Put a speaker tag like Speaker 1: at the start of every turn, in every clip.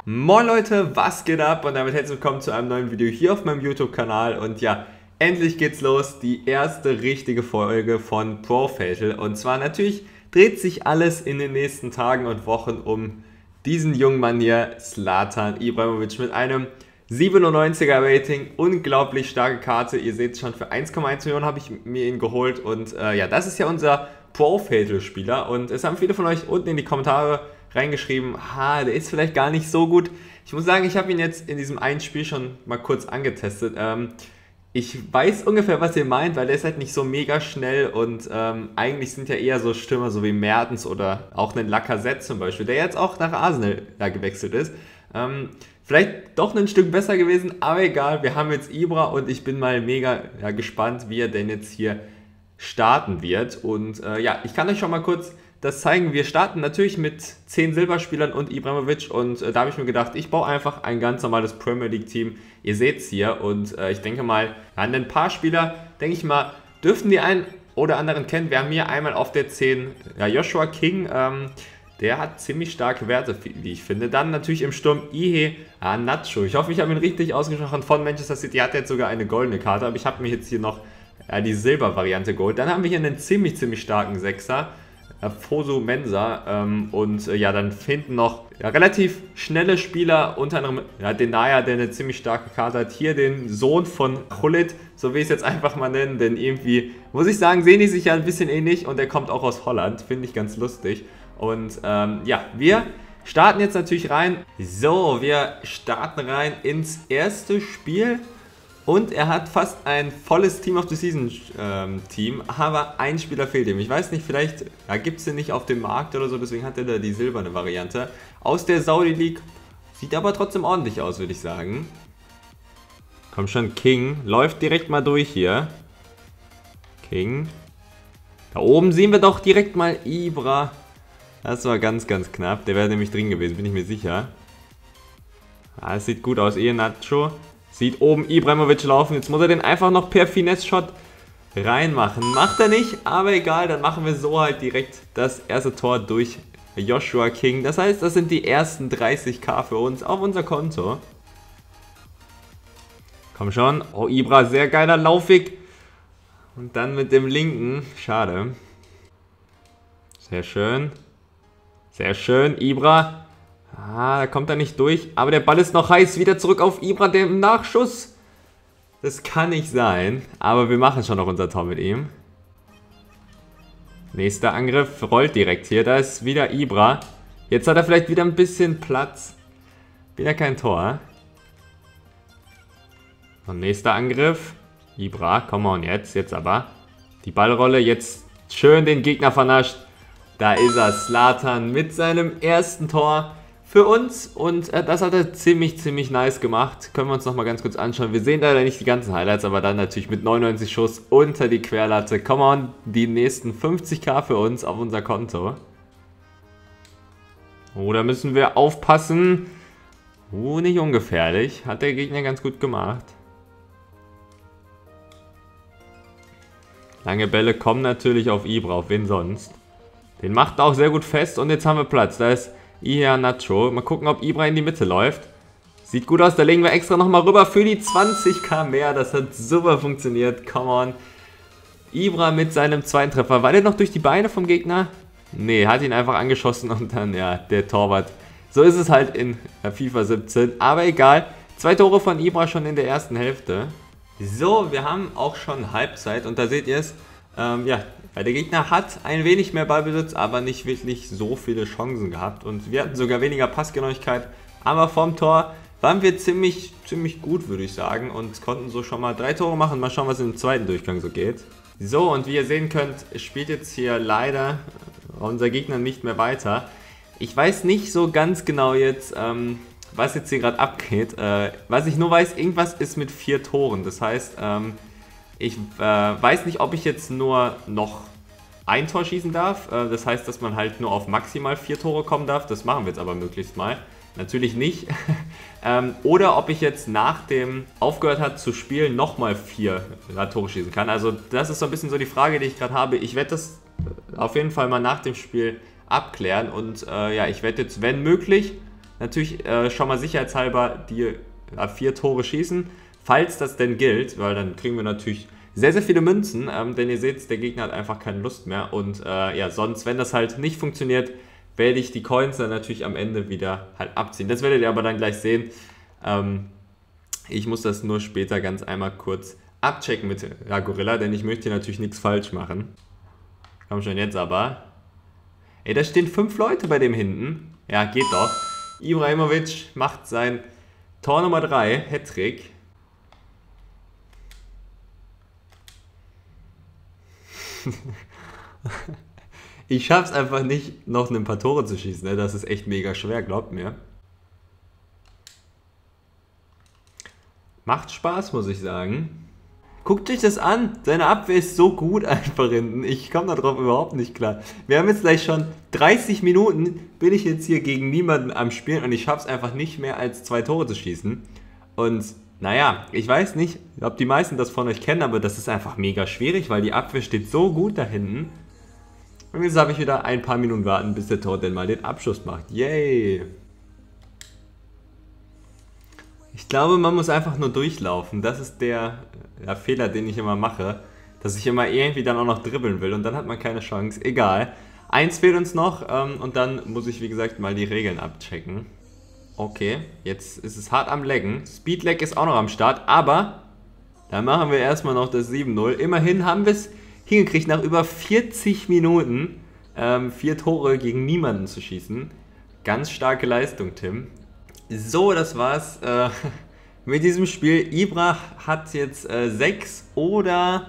Speaker 1: Moin Leute, was geht ab? Und damit herzlich willkommen zu einem neuen Video hier auf meinem YouTube-Kanal. Und ja, endlich geht's los, die erste richtige Folge von Pro Fatal. Und zwar natürlich dreht sich alles in den nächsten Tagen und Wochen um diesen jungen Mann hier, Zlatan Ibrahimovic, mit einem 97er Rating, unglaublich starke Karte. Ihr seht schon, für 1,1 Millionen habe ich mir ihn geholt. Und ja, das ist ja unser Pro Fatal Spieler. Und es haben viele von euch unten in die Kommentare reingeschrieben, der ist vielleicht gar nicht so gut. Ich muss sagen, ich habe ihn jetzt in diesem einen Spiel schon mal kurz angetestet. Ich weiß ungefähr, was ihr meint, weil der ist halt nicht so mega schnell und eigentlich sind ja eher so Stürmer, so wie Mertens oder auch einen Lacazette zum Beispiel, der jetzt auch nach Arsenal da gewechselt ist. Vielleicht doch ein Stück besser gewesen, aber egal, wir haben jetzt Ibra und ich bin mal mega gespannt, wie er denn jetzt hier starten wird. Und ja, ich kann euch schon mal kurz das zeigen. Wir starten natürlich mit 10 Silberspielern und Ibrahimovic und da habe ich mir gedacht, ich baue einfach ein ganz normales Premier League Team. Ihr seht es hier und ich denke mal, an ein paar Spieler, denke ich mal, dürften die einen oder anderen kennen. Wir haben hier einmal auf der 10 Joshua King, der hat ziemlich starke Werte, wie ich finde. Dann natürlich im Sturm Ihe Nacho. Ich hoffe, ich habe ihn richtig ausgesprochen, von Manchester City. Hat jetzt sogar eine goldene Karte, aber ich habe mir jetzt hier noch die Silber-Variante geholt. Dann haben wir hier einen ziemlich starken Sechser. Fosu Mensah und ja, dann hinten noch relativ schnelle Spieler, unter anderem Denaya, der eine ziemlich starke Karte hat. Hier den Sohn von Gullit, so will ich es jetzt einfach mal nennen, denn irgendwie, muss ich sagen, sehen die sich ja ein bisschen ähnlich und der kommt auch aus Holland, finde ich ganz lustig. Und ja, wir starten jetzt natürlich rein. So, wir starten rein ins erste Spiel. Und er hat fast ein volles Team of the Season Team, aber ein Spieler fehlt ihm. Ich weiß nicht, vielleicht gibt es den nicht auf dem Markt oder so, deswegen hat er da die silberne Variante. Aus der Saudi League, sieht aber trotzdem ordentlich aus, würde ich sagen. Komm schon, King, läuft direkt mal durch hier. King. Da oben sehen wir doch direkt mal Ibra. Das war ganz knapp, der wäre nämlich drin gewesen, bin ich mir sicher. Es sieht gut aus, Nacho. Sieht oben Ibrahimovic laufen. Jetzt muss er den einfach noch per Finesse-Shot reinmachen. Macht er nicht, aber egal. Dann machen wir so halt direkt das erste Tor durch Joshua King. Das heißt, das sind die ersten 30.000 für uns auf unser Konto. Komm schon. Oh, Ibra, sehr geiler Laufweg. Und dann mit dem linken. Schade. Sehr schön. Sehr schön. Ibra. Da kommt er nicht durch. Aber der Ball ist noch heiß. Wieder zurück auf Ibra, der im Nachschuss. Das kann nicht sein. Aber wir machen schon noch unser Tor mit ihm. Nächster Angriff. Rollt direkt hier. Da ist wieder Ibra. Jetzt hat er vielleicht wieder ein bisschen Platz. Wieder kein Tor. Und nächster Angriff. Ibra, komm on jetzt. Jetzt aber. Die Ballrolle. Jetzt schön den Gegner vernascht. Da ist er. Zlatan mit seinem ersten Tor für uns und das hat er ziemlich nice gemacht. Können wir uns nochmal ganz kurz anschauen. Wir sehen leider nicht die ganzen Highlights, aber dann natürlich mit 99 Schuss unter die Querlatte. Come on, die nächsten 50.000 für uns auf unser Konto. Oh, da müssen wir aufpassen. Nicht ungefährlich. Hat der Gegner ganz gut gemacht. Lange Bälle kommen natürlich auf Ibra, auf wen sonst. Den macht er auch sehr gut fest und jetzt haben wir Platz. Da ist Nacho. Mal gucken, ob Ibra in die Mitte läuft. Sieht gut aus, da legen wir extra nochmal rüber für die 20.000 mehr. Das hat super funktioniert. Come on. Ibra mit seinem zweiten Treffer. War der noch durch die Beine vom Gegner? Nee, hat ihn einfach angeschossen und dann, ja, der Torwart. So ist es halt in FIFA 17. Aber egal. 2 Tore von Ibra schon in der ersten Hälfte. So, wir haben auch schon Halbzeit und da seht ihr es. Ja, weil der Gegner hat ein wenig mehr Ballbesitz, aber nicht wirklich so viele Chancen gehabt. Und wir hatten sogar weniger Passgenauigkeit. Aber vom Tor waren wir ziemlich gut, würde ich sagen. Und konnten so schon mal 3 Tore machen. Mal schauen, was im zweiten Durchgang so geht. So, und wie ihr sehen könnt, spielt jetzt hier leider unser Gegner nicht mehr weiter. Ich weiß nicht so ganz genau jetzt, was jetzt hier gerade abgeht. Was ich nur weiß, irgendwas ist mit 4 Toren. Das heißt, ich weiß nicht, ob ich jetzt nur noch ein Tor schießen darf. Das heißt, dass man halt nur auf maximal 4 Tore kommen darf. Das machen wir jetzt aber möglichst mal. Natürlich nicht. Oder ob ich jetzt nach dem aufgehört hat zu spielen nochmal 4 Tore schießen kann. Also das ist so ein bisschen so die Frage, die ich gerade habe. Ich werde das auf jeden Fall mal nach dem Spiel abklären. Und ja, ich werde jetzt, wenn möglich, natürlich schon mal sicherheitshalber die 4 Tore schießen, falls das denn gilt, weil dann kriegen wir natürlich sehr, sehr viele Münzen, denn ihr seht, der Gegner hat einfach keine Lust mehr und ja, sonst, wenn das halt nicht funktioniert, werde ich die Coins dann natürlich am Ende wieder halt abziehen. Das werdet ihr aber dann gleich sehen. Ich muss das nur später ganz einmal kurz abchecken mit Gorilla, denn ich möchte hier natürlich nichts falsch machen. Komm schon jetzt aber. Ey, da stehen 5 Leute bei dem hinten. Ja, geht doch. Ibrahimovic macht sein Tor Nummer 3, Hattrick. Ich schaff's einfach nicht, noch ein paar Tore zu schießen. Ne? Das ist echt mega schwer, glaubt mir. Macht Spaß, muss ich sagen. Guckt euch das an. Seine Abwehr ist so gut einfach hinten. Ich komme darauf überhaupt nicht klar. Wir haben jetzt gleich schon 30 Minuten, bin ich jetzt hier gegen niemanden am Spielen und ich schaff's einfach nicht mehr als 2 Tore zu schießen. Und naja, ich weiß nicht, ob die meisten das von euch kennen, aber das ist einfach mega schwierig, weil die Abwehr steht so gut da hinten. Und jetzt habe ich wieder ein paar Minuten warten, bis der Tor denn mal den Abschluss macht. Yay! Ich glaube, man muss einfach nur durchlaufen. Das ist der Fehler, den ich immer mache. Dass ich immer irgendwie dann auch noch dribbeln will und dann hat man keine Chance. Egal. 1 fehlt uns noch und dann muss ich, wie gesagt, mal die Regeln abchecken. Okay, jetzt ist es hart am Laggen. Speedlag ist auch noch am Start, aber dann machen wir erstmal noch das 7-0. Immerhin haben wir es hingekriegt, nach über 40 Minuten 4 Tore gegen niemanden zu schießen. Ganz starke Leistung, Tim. So, das war's mit diesem Spiel. Ibra hat jetzt 6 oder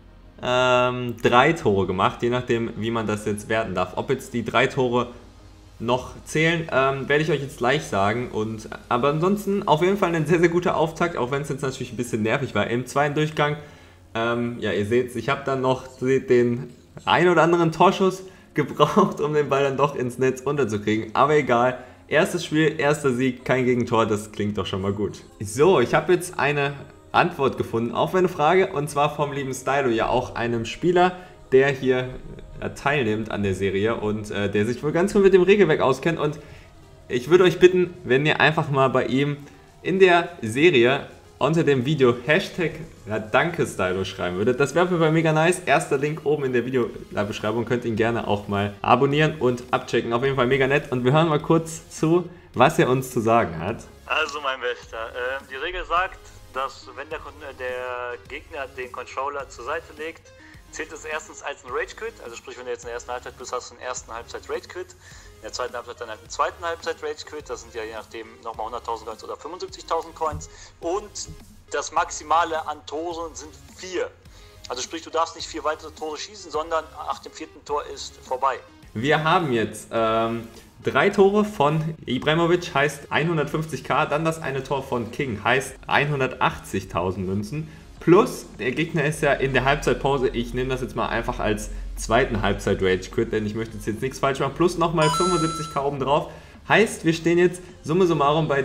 Speaker 1: 3 Tore gemacht, je nachdem, wie man das jetzt werten darf. Ob jetzt die 3 Tore noch zählen, werde ich euch jetzt gleich sagen. Aber ansonsten auf jeden Fall ein sehr, sehr guter Auftakt, auch wenn es jetzt natürlich ein bisschen nervig war. Im zweiten Durchgang, ja, ihr seht, ich habe dann noch den ein oder anderen Torschuss gebraucht, um den Ball dann doch ins Netz unterzukriegen. Aber egal. Erstes Spiel, erster Sieg, kein Gegentor, das klingt doch schon mal gut. So, ich habe jetzt eine Antwort gefunden auf meine Frage und zwar vom lieben Stylo, ja auch einem Spieler, der hier teilnimmt an der Serie und der sich wohl ganz gut mit dem Regelwerk auskennt und ich würde euch bitten, wenn ihr einfach mal bei ihm in der Serie unter dem Video Hashtag Danke Stylo schreiben würdet. Das wäre für mich mega nice. Erster Link oben in der Videobeschreibung. Könnt ihn gerne auch mal abonnieren und abchecken. Auf jeden Fall mega nett. Und wir hören mal kurz zu, was er uns zu sagen hat.
Speaker 2: Also mein Bester, die Regel sagt, dass wenn der Gegner den Controller zur Seite legt, zählt es erstens als ein Rage-Quit. Also sprich, wenn du jetzt in der ersten Halbzeit bist, hast du in der ersten Halbzeit Rage-Quit. In der zweiten Halbzeit dann halt in der zweiten Halbzeit Rage-Quit. Das sind ja je nachdem nochmal 100.000 Coins oder 75.000 Coins. Und das Maximale an Toren sind 4. Also sprich, du darfst nicht 4 weitere Tore schießen, sondern nach dem 4. Tor ist vorbei.
Speaker 1: Wir haben jetzt 3 Tore von Ibrahimovic, heißt 150.000. Dann das eine Tor von King, heißt 180.000 Münzen. Plus, der Gegner ist ja in der Halbzeitpause. Ich nehme das jetzt mal einfach als zweiten Halbzeit-Rage-Quit, denn ich möchte jetzt nichts falsch machen. Plus nochmal 75.000 oben drauf. Heißt, wir stehen jetzt summa summarum bei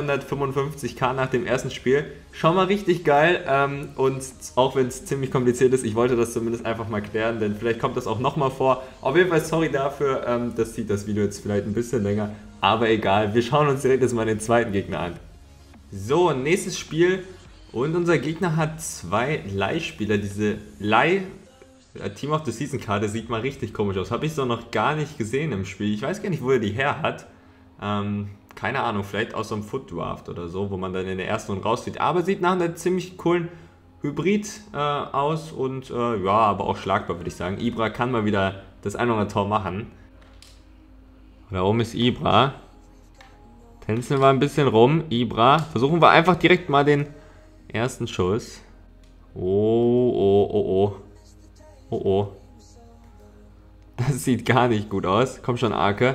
Speaker 1: 255.000 nach dem ersten Spiel. Schon mal richtig geil und auch wenn es ziemlich kompliziert ist, ich wollte das zumindest einfach mal klären, denn vielleicht kommt das auch nochmal vor. Auf jeden Fall sorry dafür, das zieht das Video jetzt vielleicht ein bisschen länger, aber egal. Wir schauen uns direkt jetzt mal den zweiten Gegner an. So, nächstes Spiel und unser Gegner hat 2 Leihspieler. Diese Team of the Season Karte sieht mal richtig komisch aus. Habe ich so noch gar nicht gesehen im Spiel. Ich weiß gar nicht, wo er die her hat. Keine Ahnung, vielleicht aus so einem Foot Draft oder so, wo man dann in der ersten Runde rauszieht. Aber sieht nach einem ziemlich coolen Hybrid aus und ja, aber auch schlagbar, würde ich sagen. Ibra kann mal wieder das 100 Tor machen. Da oben ist Ibra. Tänzeln wir ein bisschen rum. Ibra. Versuchen wir einfach direkt mal den ersten Schuss. Oh. Das sieht gar nicht gut aus. Komm schon, Arke.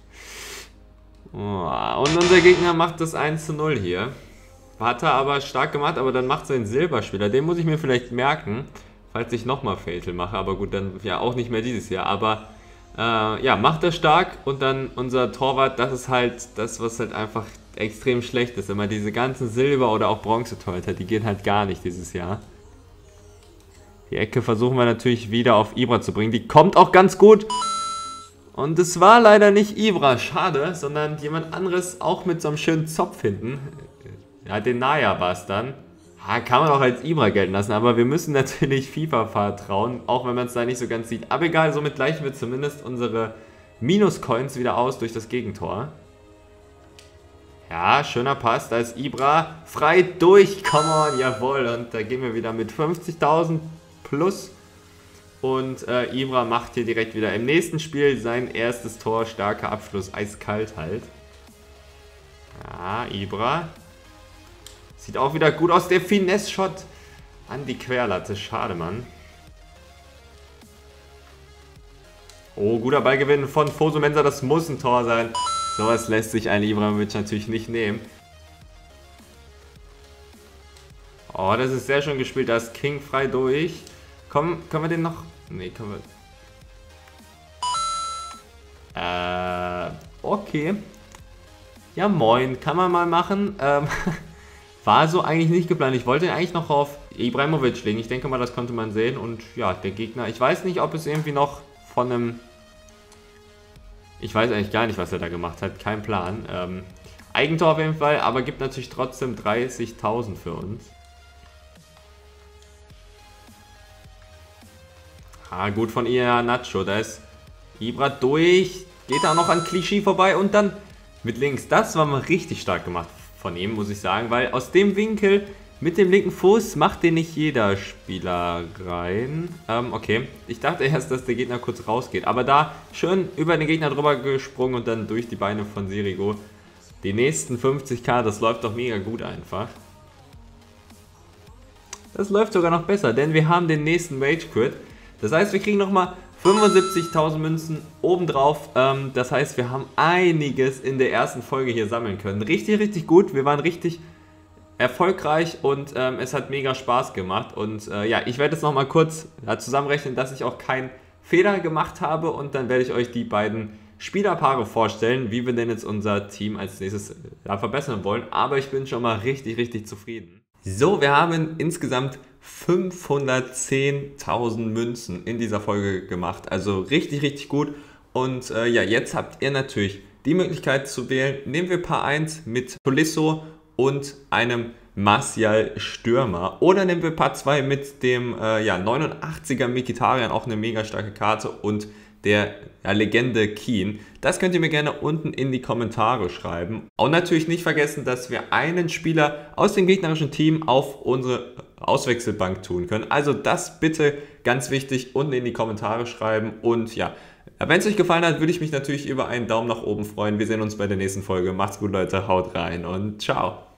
Speaker 1: Oh, und unser Gegner macht das 1:0 hier. Hat er aber stark gemacht, aber dann macht sein Silberspieler. Den muss ich mir vielleicht merken, falls ich nochmal Fatal mache. Aber gut, dann ja auch nicht mehr dieses Jahr. Aber ja, macht er stark und dann unser Torwart, das ist halt das, was halt einfach extrem schlecht ist. Immer diese ganzen Silber- oder auch Bronze-Torhüter, die gehen halt gar nicht dieses Jahr. Die Ecke versuchen wir natürlich wieder auf Ibra zu bringen. Die kommt auch ganz gut. Und es war leider nicht Ibra, schade, sondern jemand anderes auch mit so einem schönen Zopf hinten. Ja, den Naya war es dann. Ja, kann man auch als Ibra gelten lassen, aber wir müssen natürlich FIFA vertrauen, auch wenn man es da nicht so ganz sieht. Aber egal, somit gleichen wir zumindest unsere Minus-Coins wieder aus durch das Gegentor. Ja, schöner Pass, da ist Ibra frei durch, come on, jawohl. Und da gehen wir wieder mit 50.000 plus. Und Ibra macht hier direkt wieder im nächsten Spiel sein erstes Tor, starker Abschluss, eiskalt halt. Ja, Ibra. Sieht auch wieder gut aus, der Finesse-Shot an die Querlatte, schade, Mann. Oh, guter Ballgewinn von Fosu Mensah, das muss ein Tor sein. Sowas lässt sich ein Ibrahimovic natürlich nicht nehmen. Oh, das ist sehr schön gespielt, da ist King frei durch. Komm, können wir den noch... Nee, können wir... Okay. Ja, moin, kann man mal machen. War so eigentlich nicht geplant. Ich wollte ihn eigentlich noch auf Ibrahimovic legen. Ich denke mal, das konnte man sehen. Und ja, der Gegner... Ich weiß nicht, ob es irgendwie noch von einem... Ich weiß eigentlich gar nicht, was er da gemacht hat. Kein Plan. Eigentor auf jeden Fall, aber gibt natürlich trotzdem 30.000 für uns. Ah, gut von ihr Nacho. Da ist Ibra durch. Geht da noch an Clichy vorbei und dann mit links. Das war mal richtig stark gemacht von ihm, muss ich sagen. Weil aus dem Winkel mit dem linken Fuß macht den nicht jeder Spieler rein. Okay. Ich dachte erst, dass der Gegner kurz rausgeht. Aber da schön über den Gegner drüber gesprungen und dann durch die Beine von Sirigu. Die nächsten 50.000, das läuft doch mega gut einfach. Das läuft sogar noch besser, denn wir haben den nächsten Rage Quit. Das heißt, wir kriegen nochmal 75.000 Münzen obendrauf. Das heißt, wir haben einiges in der ersten Folge hier sammeln können. Richtig, richtig gut. Wir waren richtig erfolgreich und es hat mega Spaß gemacht. Und ja, ich werde jetzt nochmal kurz zusammenrechnen, dass ich auch keinen Fehler gemacht habe. Und dann werde ich euch die beiden Spielerpaare vorstellen, wie wir denn jetzt unser Team als nächstes verbessern wollen. Aber ich bin schon mal richtig, richtig zufrieden. So, wir haben insgesamt 510.000 Münzen in dieser Folge gemacht. Also richtig, richtig gut. Und ja, jetzt habt ihr natürlich die Möglichkeit zu wählen. Nehmen wir Paar 1 mit Tolisso und einem Martial Stürmer. Oder nehmen wir Part 2 mit dem 89er Mkhitaryan, auch eine mega starke Karte, und der Legende Keane. Das könnt ihr mir gerne unten in die Kommentare schreiben. Und natürlich nicht vergessen, dass wir einen Spieler aus dem gegnerischen Team auf unsere Auswechselbank tun können. Also das bitte ganz wichtig unten in die Kommentare schreiben. Und ja, wenn es euch gefallen hat, würde ich mich natürlich über einen Daumen nach oben freuen. Wir sehen uns bei der nächsten Folge. Macht's gut, Leute, haut rein und ciao.